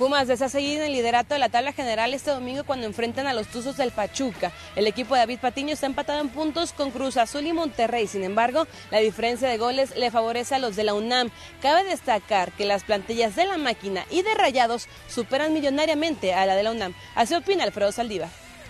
Pumas desea seguir en el liderato de la tabla general este domingo cuando enfrentan a los Tuzos del Pachuca. El equipo de David Patiño está empatado en puntos con Cruz Azul y Monterrey. Sin embargo, la diferencia de goles le favorece a los de la UNAM. Cabe destacar que las plantillas de la Máquina y de Rayados superan millonariamente a la de la UNAM. Así opina Alfredo Saldívar.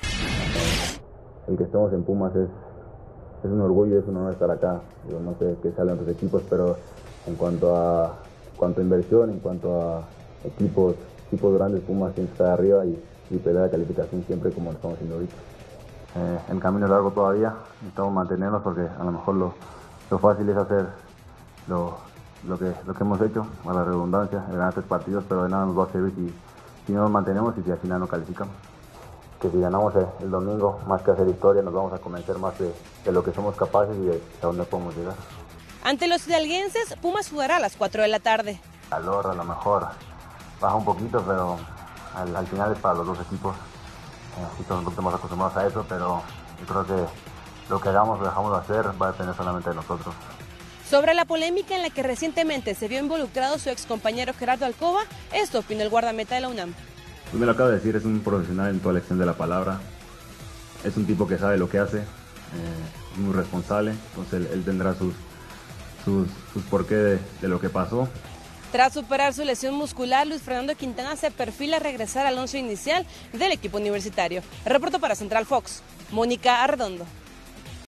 El que estemos en Pumas es un orgullo, es un honor estar acá. Yo no sé qué salen otros equipos, pero en cuanto a inversión, en cuanto a equipos grandes, Pumas siempre está arriba y pelea la calificación siempre como lo estamos haciendo ahorita. El camino es largo todavía, necesitamos mantenernos porque a lo mejor lo fácil es hacer lo que hemos hecho, a la redundancia, ganar 3 partidos, pero de nada nos va a servir si no nos mantenemos y si al final no calificamos. Que si ganamos el domingo, más que hacer historia, nos vamos a convencer más de lo que somos capaces y de a dónde podemos llegar. Ante los hidalguenses, Pumas jugará a las 4 de la tarde. Calor a lo mejor baja un poquito, pero al final es para los dos equipos. Sí, todos estamos acostumbrados a eso, pero yo creo que lo que hagamos o dejamos de hacer va a depender solamente de nosotros. Sobre la polémica en la que recientemente se vio involucrado su excompañero Gerardo Alcoba, esto opinó el guardameta de la UNAM. Pues me lo acabo de decir, es un profesional en toda la extensión de la palabra. Es un tipo que sabe lo que hace, es muy responsable, entonces él tendrá sus porqué de lo que pasó. Tras superar su lesión muscular, Luis Fernando Quintana se perfila a regresar al once inicial del equipo universitario. El reporte para Central Fox, Mónica Arredondo.